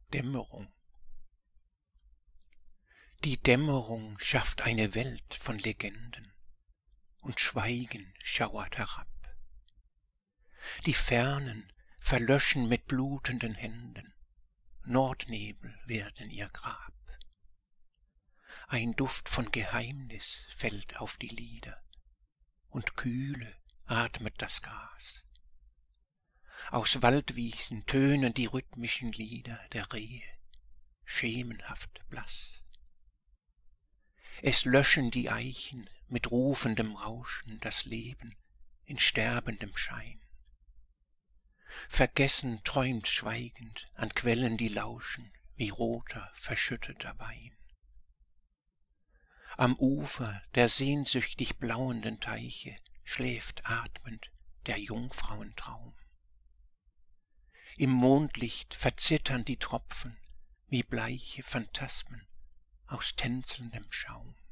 Dämmerung. Die Dämmerung schafft eine Welt von Legenden, und Schweigen schauert herab. Die Fernen verlöschen mit blutenden Händen, Nordnebel werden ihr Grab. Ein Duft von Geheimnis fällt auf die Lider, und Kühle atmet das Gras. Aus Waldwiesen tönen die rhythmischen Lieder der Rehe, schemenhaft blass. Es löschen die Eichen mit rufendem Rauschen das Leben in sterbendem Schein. Vergessen träumt schweigend an Quellen, die lauschen wie roter, verschütteter Wein. Am Ufer der sehnsüchtig blauenden Teiche schläft atmend der Jungfrauentraum. Im Mondlicht verzittern die Tropfen wie bleiche Phantasmen aus tänzelndem Schaum.